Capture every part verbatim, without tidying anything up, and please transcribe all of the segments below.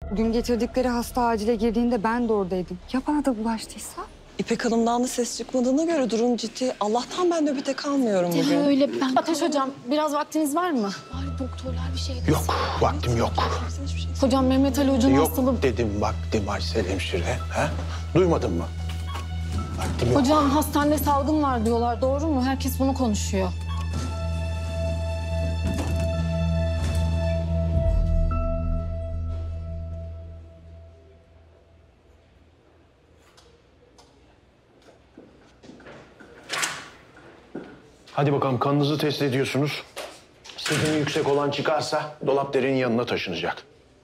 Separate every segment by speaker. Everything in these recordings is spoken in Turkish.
Speaker 1: Dün getirdikleri hasta acile girdiğinde ben de oradaydım. Ya bana da bulaştıysa?
Speaker 2: İpek Hanım'dan da ses çıkmadığına göre durum ciddi. Allah'tan ben nöbete kalmıyorum bugün.
Speaker 3: Ya öyle ben...
Speaker 4: Ateş hocam, biraz vaktiniz var mı?
Speaker 3: Bari doktorlar bir şey desin.
Speaker 5: Yok, vaktim yok.
Speaker 4: Hocam Mehmet Ali Hoca'nın
Speaker 5: Yok
Speaker 4: hastalığı...
Speaker 5: dedim vaktim Aysel hemşire. Ha? Duymadın mı? Vaktim yok.
Speaker 4: Hocam hastanede salgın var diyorlar. Doğru mu? Herkes bunu konuşuyor.
Speaker 5: Hadi bakalım kanınızı test ediyorsunuz. Sizin yüksek olan çıkarsa dolap derinin yanına taşınacak.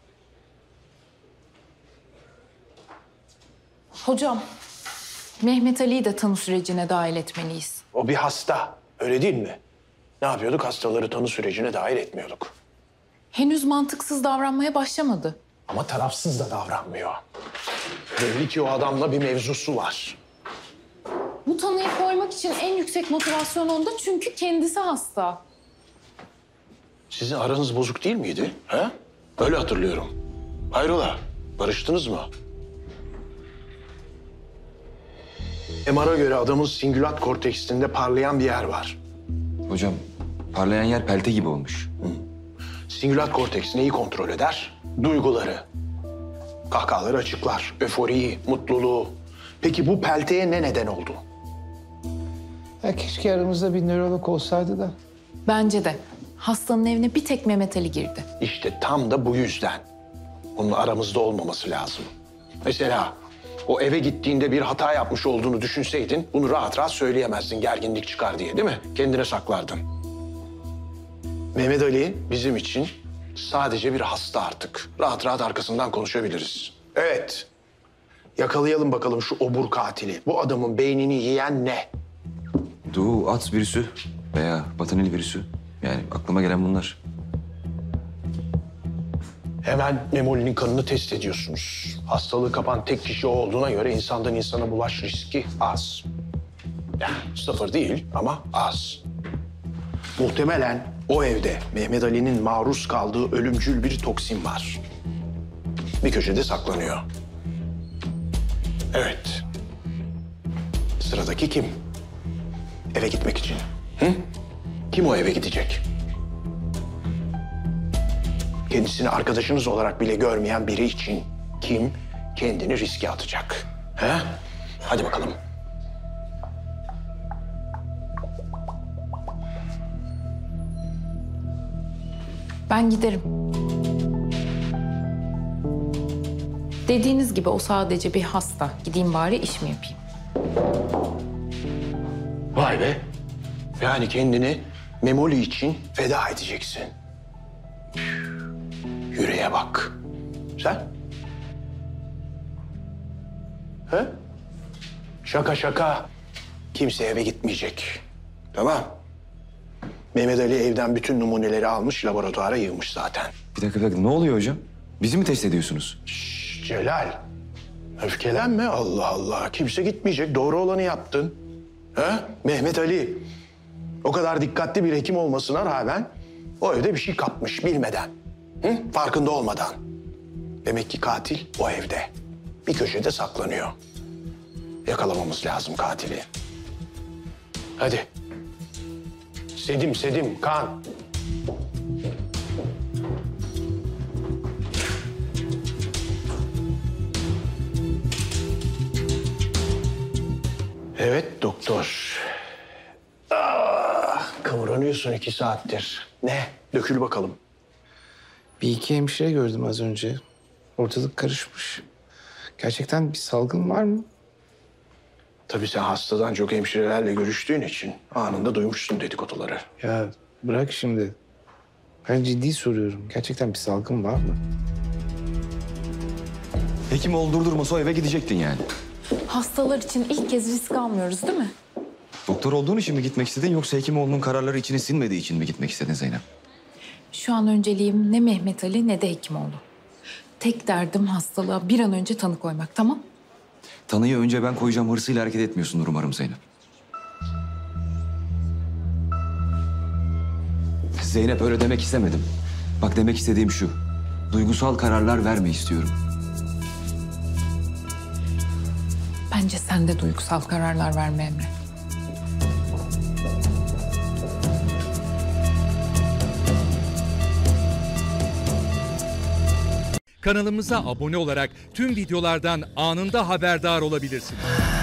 Speaker 3: Hocam, Mehmet Ali'yi de tanı sürecine dahil etmeliyiz.
Speaker 5: O bir hasta, öyle değil mi? Ne yapıyorduk? Hastaları tanı sürecine dahil etmiyorduk.
Speaker 3: Henüz mantıksız davranmaya başlamadı.
Speaker 5: Ama tarafsız da davranmıyor. Belli ki o adamla bir mevzusu var.
Speaker 3: Bu tanıyı koymak için en yüksek motivasyon onda çünkü kendisi hasta.
Speaker 5: Sizin aranız bozuk değil miydi? He? Öyle hatırlıyorum. Hayrola? Barıştınız mı? M R'a göre adamın singülat korteksinde parlayan bir yer var.
Speaker 6: Hocam, parlayan yer pelte gibi olmuş.
Speaker 5: Singülat korteks neyi kontrol eder? Duyguları. Kahkahaları açıklar, öforiyi, mutluluğu. Peki bu pelteye ne neden oldu?
Speaker 7: Ya keşke aramızda bir nörolog olsaydı da.
Speaker 3: Bence de. Hastanın evine bir tek Mehmet Ali girdi.
Speaker 5: İşte tam da bu yüzden. Onun aramızda olmaması lazım. Mesela o eve gittiğinde bir hata yapmış olduğunu düşünseydin... bunu rahat rahat söyleyemezdin gerginlik çıkar diye, değil mi? Kendine saklardın. Mehmet Ali bizim için sadece bir hasta artık. Rahat rahat arkasından konuşabiliriz. Evet. Yakalayalım bakalım şu obur katili. Bu adamın beynini yiyen ne?
Speaker 6: Doğu at virüsü veya Batanil virüsü. Yani aklıma gelen bunlar.
Speaker 5: Hemen Memoli'nin kanını test ediyorsunuz. Hastalığı kapan tek kişi o olduğuna göre insandan insana bulaş riski az. Yani sıfır değil ama az. Muhtemelen o evde Mehmet Ali'nin maruz kaldığı ölümcül bir toksin var. Bir köşede saklanıyor. Evet. Sıradaki kim? Eve gitmek için. Hı? Kim o eve gidecek? Kendisini arkadaşınız olarak bile görmeyen biri için kim kendini riske atacak? He? Hadi bakalım.
Speaker 3: Ben giderim. Dediğiniz gibi o sadece bir hasta. Gideyim bari iş mi yapayım?
Speaker 5: Vay be. Yani kendini Memoli için feda edeceksin. Yüreğe bak. Sen? He? Şaka şaka. Kimse eve gitmeyecek. Tamam. Mehmet Ali evden bütün numuneleri almış, laboratuvara yığmış zaten.
Speaker 6: Bir dakika, bir dakika. Ne oluyor hocam? Bizi mi test ediyorsunuz?
Speaker 5: Şş, Celal. Öfkelenme. Allah Allah. Kimse gitmeyecek. Doğru olanı yaptın. He? Mehmet Ali. O kadar dikkatli bir hekim olmasına rağmen o evde bir şey kapmış bilmeden. Hı? Farkında olmadan. Demek ki katil o evde. Bir köşede saklanıyor. Yakalamamız lazım katili. Hadi. Sedim, sedim, kan. Evet doktor. Ah, kıvranıyorsun iki saattir. Ne? Dökül bakalım.
Speaker 7: Bir iki hemşire gördüm az önce. Ortalık karışmış. Gerçekten bir salgın var mı?
Speaker 5: Tabii sen hastadan çok hemşirelerle görüştüğün için anında duymuşsun dedikoduları.
Speaker 7: Ya bırak şimdi. Ben ciddi soruyorum. Gerçekten bir salgın var mı?
Speaker 6: Hekim oldurdurmasa o eve gidecektin yani.
Speaker 3: Hastalar için ilk kez risk almıyoruz değil mi?
Speaker 6: Doktor olduğun için mi gitmek istedin yoksa Hekimoğlu'nun kararları içine sinmediği için mi gitmek istedin Zeynep?
Speaker 3: Şu an önceliğim ne Mehmet Ali ne de Hekimoğlu. Tek derdim hastalığa bir an önce tanı koymak, tamam?
Speaker 6: Tanıyı önce ben koyacağım hırsıyla hareket etmiyorsundur umarım Zeynep. Zeynep öyle demek istemedim. Bak demek istediğim şu. duygusal kararlar verme istiyorum.
Speaker 3: Bence sen de duygusal kararlar verme Emre.
Speaker 8: Kanalımıza abone olarak tüm videolardan anında haberdar olabilirsiniz.